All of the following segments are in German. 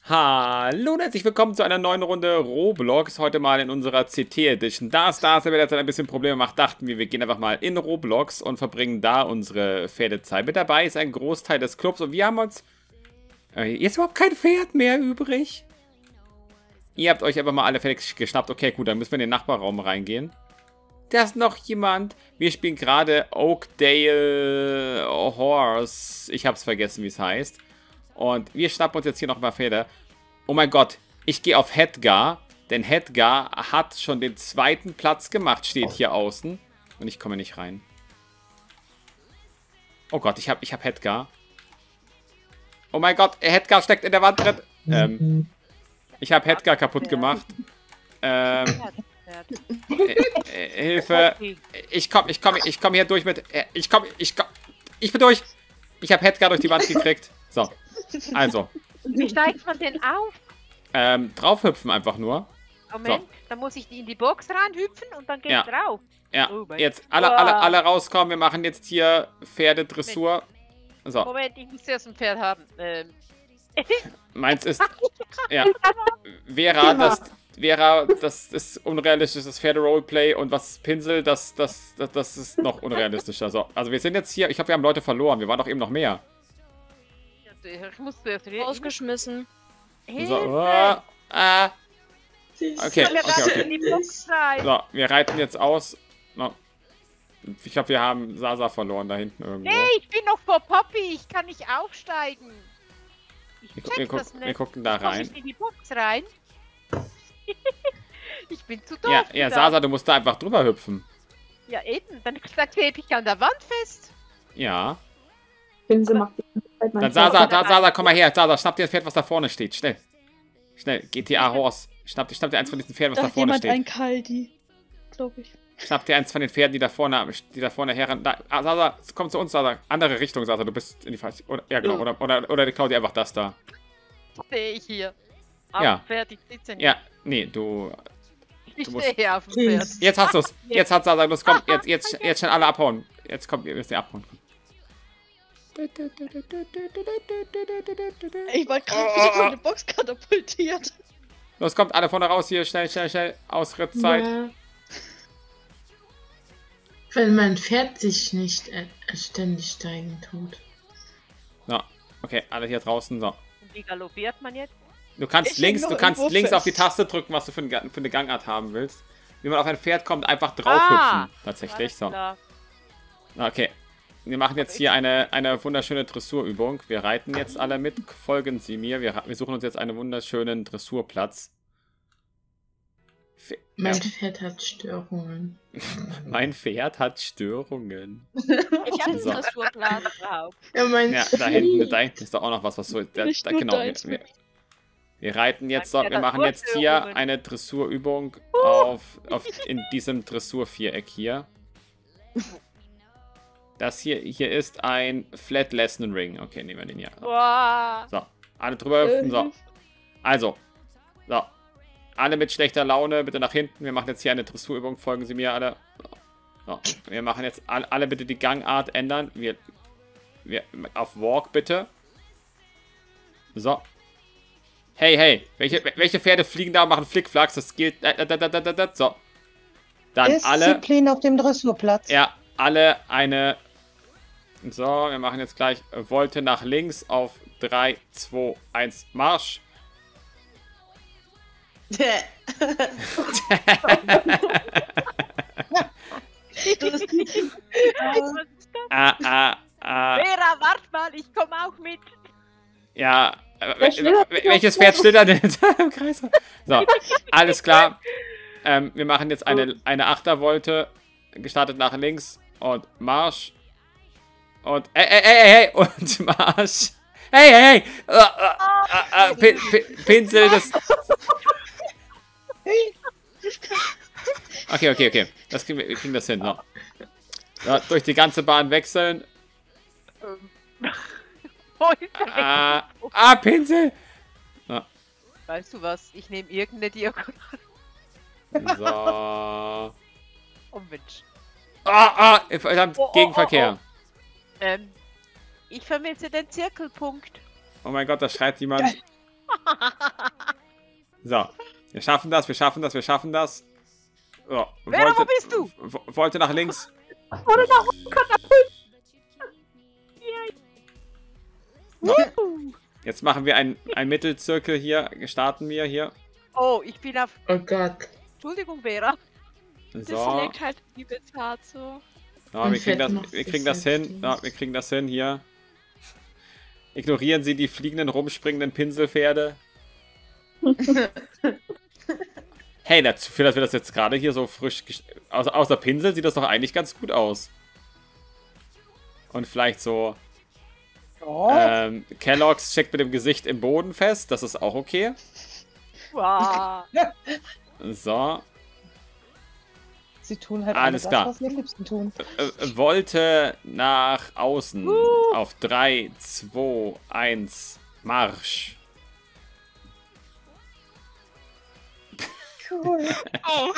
Hallo und herzlich willkommen zu einer neuen Runde Roblox. Heute mal in unserer CT Edition. Da Stars jetzt ein bisschen Probleme macht, dachten wir gehen einfach mal in Roblox und verbringen da unsere Pferdezeit. Mit dabei ist ein Großteil des Clubs und wir haben uns... jetzt überhaupt kein Pferd mehr übrig. Ihr habt euch einfach mal alle fertig geschnappt. Okay, gut, dann müssen wir in den Nachbarraum reingehen. Da ist noch jemand. Wir spielen gerade Oakdale Horse. Ich hab's vergessen, wie es heißt. Und wir schnappen uns jetzt hier nochmal Pferde. Oh mein Gott, ich gehe auf Hedgar. Denn Hedgar hat schon den zweiten Platz gemacht, steht hier außen. Und ich komme nicht rein. Oh Gott, ich hab Hedgar. Oh mein Gott, Hedgar steckt in der Wand drin. Ich habe Hedgar kaputt gemacht. Hilfe. Ich komm hier durch mit... Ich bin durch. Ich habe Hedgar durch die Wand gekriegt. So. Also. Wie steigt man denn auf? Draufhüpfen einfach nur. Moment, so. Dann muss ich in die Box reinhüpfen und dann geht's drauf. Ja, oh, jetzt alle rauskommen. Wir machen jetzt hier Pferdedressur. So. Moment, ich muss zuerst ein Pferd haben. Meins ist... Ja. Vera, das ist unrealistisches Pferde-Roleplay. Und was ist Pinsel, das ist noch unrealistischer. So, also wir sind jetzt hier... Ich glaube, wir haben Leute verloren. Wir waren doch eben noch mehr. Ich muss zuerst rausgeschmissen. So, okay. So, wir reiten jetzt aus. No. Ich glaube, wir haben Sasa verloren da hinten irgendwo. Nee, ich bin noch vor Poppy. Ich kann nicht aufsteigen. Wir gucken da rein. Ich in die Box rein. Ich bin zu doof. Ja, Sasa, du musst da einfach drüber hüpfen. Ja, eben. Dann klebe ich an der Wand fest. Ja. Pinsel macht die Zeit Dann Sasa, komm mal her. Sasa, schnapp dir das Pferd, was da vorne steht. Schnell. Schnell. GTA Horse. Schnapp dir eins von diesen Pferden, was da vorne steht. Ein Kaldi, glaube ich. Schnapp dir eins von den Pferden, die da vorne herren. Sasa, komm zu uns, Sasa. Andere Richtung, Sasa. Du bist in die falsche. Ja, genau. Oder die Claudia einfach das da. Stehe ich hier. Ja. Pferd, ich sitze nicht. Ja, nee, du. Ich stehe auf dem Pferd. Jetzt hast du's. Jetzt hat Sasa. Los, komm. Jetzt schnell alle abhauen. Jetzt kommt, ihr müsst ihr abhauen. Ich war gerade von der Box katapultiert. Los, kommt alle vorne raus hier. Schnell. Ausrittzeit. Ja. Wenn mein Pferd sich nicht ständig steigen tut. So, okay, alle hier draußen. So. Und wie galoppiert man jetzt? Du kannst links auf die Taste drücken, was du für eine Gangart haben willst. Wenn man auf ein Pferd kommt, einfach draufhüpfen. Tatsächlich. So. Okay. Wir machen jetzt hier eine wunderschöne Dressurübung. Wir reiten jetzt alle mit. Folgen Sie mir. Wir suchen uns jetzt einen wunderschönen Dressurplatz. Mein Pferd hat Störungen. Mein Pferd hat Störungen. Ich habe einen Dressurplan drauf. Ja, da hinten ist doch auch noch was so... Genau. Wir reiten jetzt so. Wir machen jetzt hier eine Dressurübung in diesem Dressurviereck hier. Das hier ist ein Flat Lesson Ring. Okay, nehmen wir den hier. So, alle drüber hüpfen. So. Also. So. Alle mit schlechter Laune, bitte nach hinten. Wir machen jetzt hier eine Dressurübung. Folgen Sie mir alle. So. Wir machen jetzt alle bitte die Gangart ändern. Wir auf Walk bitte. So. Hey. Welche Pferde fliegen da und machen Flickflacks? Das gilt. So. Dann alle. Disziplin auf dem Dressurplatz. Ja, alle eine. So, wir machen jetzt gleich Volte nach links auf 3, 2, 1, Marsch. Vera, wart mal, ich komme auch mit. Ja, welches Pferd schlittert denn im Kreis? So, alles klar. Wir machen jetzt eine Achtervolte, gestartet nach links und Marsch. Und hey, und Marsch. Hey. Pinsel, das... Okay. Wir kriegen das hin. So. So, durch die ganze Bahn wechseln. Pinsel! So. Weißt du was? Ich nehme irgendeine Diagonale. So. Oh Mensch. Verdammt, Gegenverkehr. Ich vermisse den Zirkelpunkt. Oh mein Gott, da schreit jemand. So, wir schaffen das, wir schaffen das, wir schaffen das. So, Vera, wo bist du? Wollte nach links. Oder nach oben, Katapult. Jetzt machen wir einen Mittelzirkel hier. Starten wir hier. Oh, ich bin auf... Oh Gott. Entschuldigung, Vera. Das So, liegt halt übelst hart so. ja, wir kriegen das hin. Ja, wir kriegen das hin hier. Ignorieren Sie die fliegenden, rumspringenden Pinselpferde. Hey, dafür, dass wir das jetzt gerade hier so frisch... Außer Pinsel sieht das doch eigentlich ganz gut aus. Und vielleicht so... Kellogg's steckt mit dem Gesicht im Boden fest. Das ist auch okay. Wow. So. Sie tun halt Alles alles klar. das, was sie am liebsten tun. Wollte nach außen. Auf 3, 2, 1, Marsch. Cool. Oh.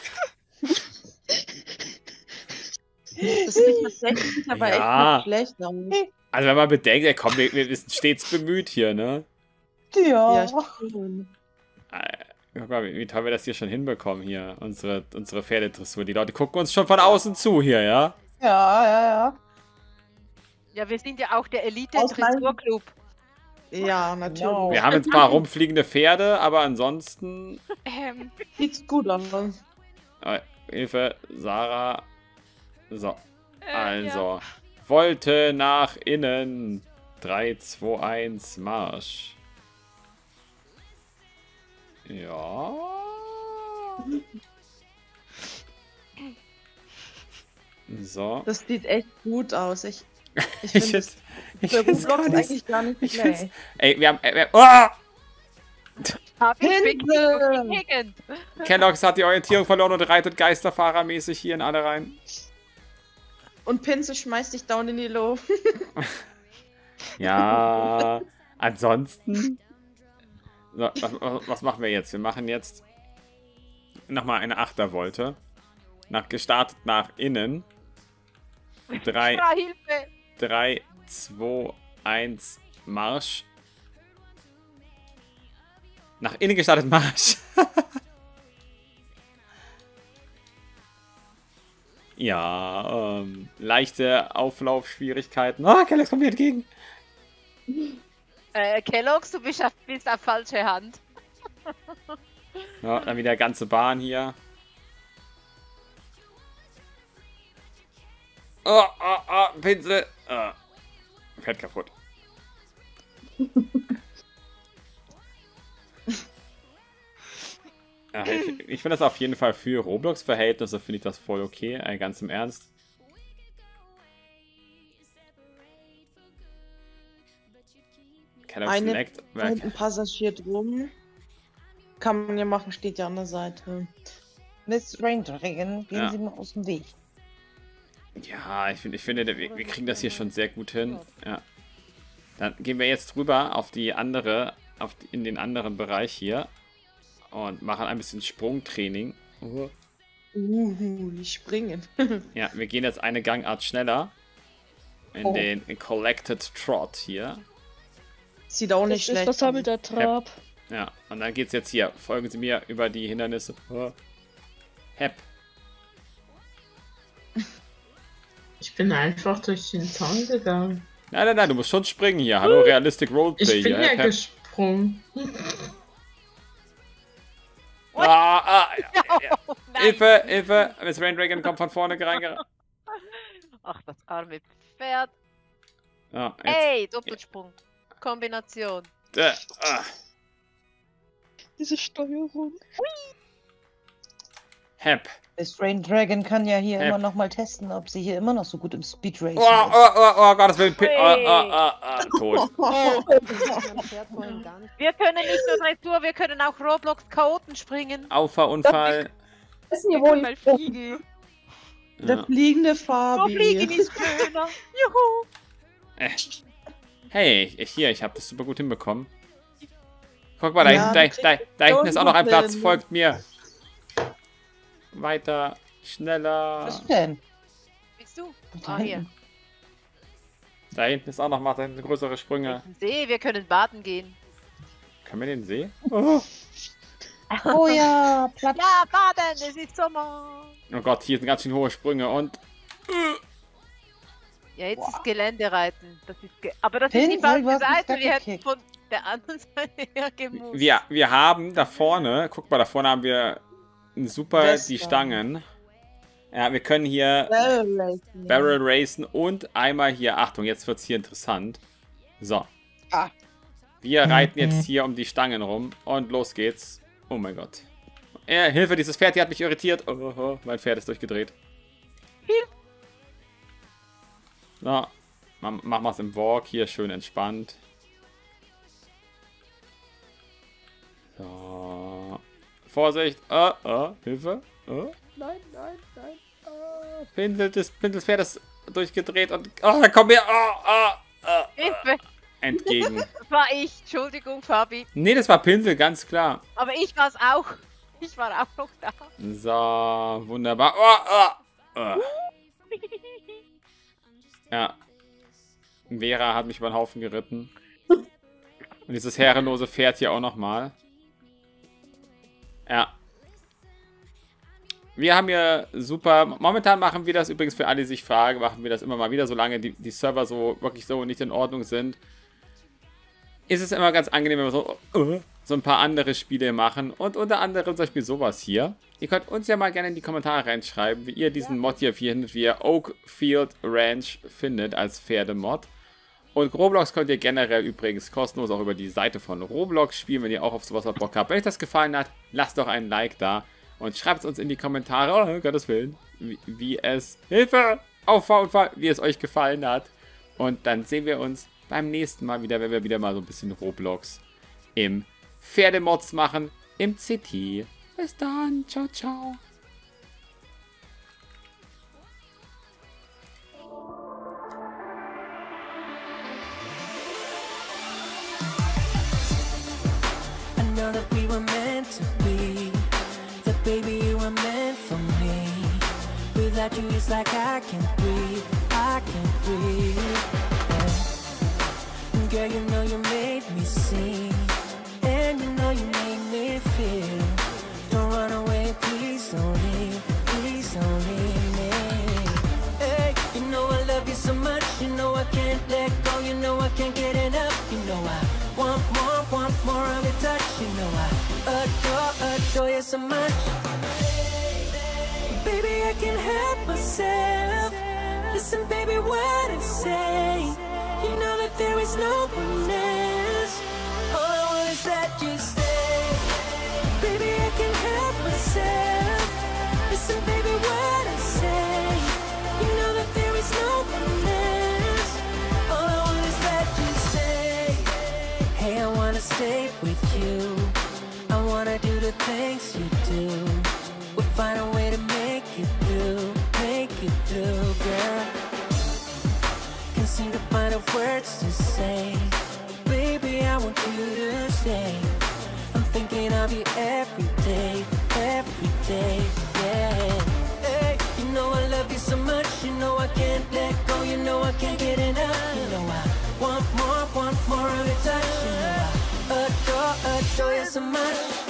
Das sieht tatsächlich aber Ja. echt nicht schlecht aus. Also wenn man bedenkt, ja, komm, wir sind stets bemüht hier, ne? Ja. Oh. Guck mal, wie toll wir das hier schon hinbekommen hier. Unsere Pferdedressur. Die Leute gucken uns schon von außen zu hier, ja? Ja. Ja, wir sind ja auch der Aus meinem- Elite-Dressurclub. Ja, natürlich. Genau. Wir haben jetzt ein paar rumfliegende Pferde, aber ansonsten... Sieht gut aus. Hilfe, Sarah. So, also. Wollte nach innen. 3, 2, 1, Marsch. Ja. So. Das sieht echt gut aus. Ich Ich finde find's- ich für find's gar Roblox nicht. eigentlich gar nicht Ich find's- schlecht. Ey, wir haben. Oh! Pinsel! Kellogg's hat die Orientierung verloren und reitet geisterfahrermäßig hier in alle rein. Und Pinsel schmeißt dich down in die Low. Ja. Ansonsten. So, was machen wir jetzt? Wir machen jetzt nochmal eine Achtervolte. Gestartet nach innen. 3, Hilfe! 3, 2, 1, Marsch. Nach innen gestartet, Marsch. Ja, leichte Auflaufschwierigkeiten. Ah, Kellogg's kommt mir entgegen. Kellogg's, du bist auf falsche Hand. Ja, dann wieder ganze Bahn hier. Pinsel. Fährt kaputt. Ja, ich finde das auf jeden Fall für Roblox-Verhältnisse, finde ich das voll okay, ganz im Ernst. Kellogg's Eine leckt. da hinten passagiert rum. Kann man ja machen, steht ja an der Seite. Miss Raindragon, gehen Ja. Sie mal aus dem Weg. Ja, ich finde, wir kriegen das hier schon sehr gut hin. Ja. Dann gehen wir jetzt rüber auf die andere, in den anderen Bereich hier. Und machen ein bisschen Sprungtraining. Die springen. Ja, wir gehen jetzt eine Gangart schneller. In den Collected Trot hier. Sieht auch nicht Das ist schlecht aus. versammelter Trab. Ja, und dann geht's jetzt hier. Folgen Sie mir über die Hindernisse. Hep. Ich bin einfach durch den Zaun gegangen. Nein, du musst schon springen hier. Hallo, Realistic Roleplay Ich bin hier. ja Hep. gesprungen. Ja. Oh, nein. Hilfe! Miss Raindragon kommt von vorne reingerannt. Ach, das arme Pferd. Ja, jetzt. Ey, Doppelsprung. Kombination. Diese Steuerung. Hep. Miss Raindragon kann ja hier Hep. immer noch mal testen, ob sie hier immer noch so gut im Speedracing Oh, Gott, das will Ui. tot. Wir können nicht nur Dressur, wir können auch Roblox Chaoten springen. Auffahrunfall. Wissen Wir können mal fliegen. Der Ja. fliegende So fliegen Fabi. ist schöner. Juhu. Hey, ich habe das super gut hinbekommen. Guck mal, da Ja, hinten, da hinten ist auch noch ein hin. Platz. Folgt mir. Weiter, schneller. Was denn? Bist du? Da Ah, hier. hinten. Da hinten ist auch noch mal größere Sprünge. See, wir können baden gehen. Können wir den sehen? Oh, Oh ja, Platz. Ja, baden, es ist Sommer. oh Gott, hier sind ganz schön hohe Sprünge und... Ja, jetzt ist Geländereiten. Das ist aber das ist Pinsel, die falsche du hast mich Seite. Wir hätten weggekickt. von der anderen Seite her gemusst. Wir haben da vorne, guck mal, da vorne haben wir super Western. die Stangen. Ja, wir können hier Racing. Barrel racen und einmal hier, Achtung, jetzt wird es hier interessant. So. Ah. Wir reiten jetzt hier um die Stangen rum und los geht's. Oh mein Gott. Hilfe, dieses Pferd hier hat mich irritiert. Oh, mein Pferd ist durchgedreht. So, machen wir es im Walk hier, schön entspannt. So. Vorsicht. Hilfe. Nein. Pinsels Pferd ist durchgedreht und... Oh, komm her. Hilfe, Entgegen. das war ich. Entschuldigung, Fabi. Nee, das war Pinsel, ganz klar. Aber ich war es auch. Ich war auch noch da. So, wunderbar. Ja. Vera hat mich über den Haufen geritten. Und dieses herrenlose Pferd hier auch nochmal. Ja. Wir haben hier super... Momentan machen wir das übrigens für alle, die sich fragen, machen wir das immer mal wieder, solange die Server so wirklich so nicht in Ordnung sind. Ist es immer ganz angenehm, wenn wir so ein paar andere Spiele machen. Und unter anderem zum Beispiel sowas hier. Ihr könnt uns ja mal gerne in die Kommentare reinschreiben, wie ihr diesen Mod hier findet, wie ihr Oakfield Ranch findet als Pferdemod. Und Roblox könnt ihr generell übrigens kostenlos auch über die Seite von Roblox spielen, wenn ihr auch auf sowas Bock habt. Wenn euch das gefallen hat, lasst doch einen Like da. Und schreibt es uns in die Kommentare, oh Gottes Willen, wie es, Hilfe, Auffahrunfall, wie es euch gefallen hat. Und dann sehen wir uns beim nächsten Mal wieder, wenn wir wieder mal so ein bisschen Roblox im Pferdemods machen, im CT. Bis dann, ciao, ciao. I know that we were meant to be. That baby, you were meant for me. Without you, it's like I can't breathe. I can't breathe. And girl, you know you made me sing. And you know you made me feel. Don't run away, please don't leave. Please don't leave me. Hey, you know I love you so much. You know I can't let go. You know I can't get enough. You know I want more of your touch. You know I adore you so much. Baby, I can't help myself. Listen, baby, what I say. You know that there is no one else. All I want is that you stay. Baby, I can't help myself. Listen, baby, what I say. You know that there is no one else. All I want is that you stay. Hey, I wanna stay with you. I wanna do the things you do. We'll find a way to make it through, girl. Can't seem to find the words to say. Baby, I want you to stay. I'm thinking of you every day, yeah. Hey, you know I love you so much. You know I can't let go. You know I can't get enough. You know I want more of your touch. You know I adore you so much.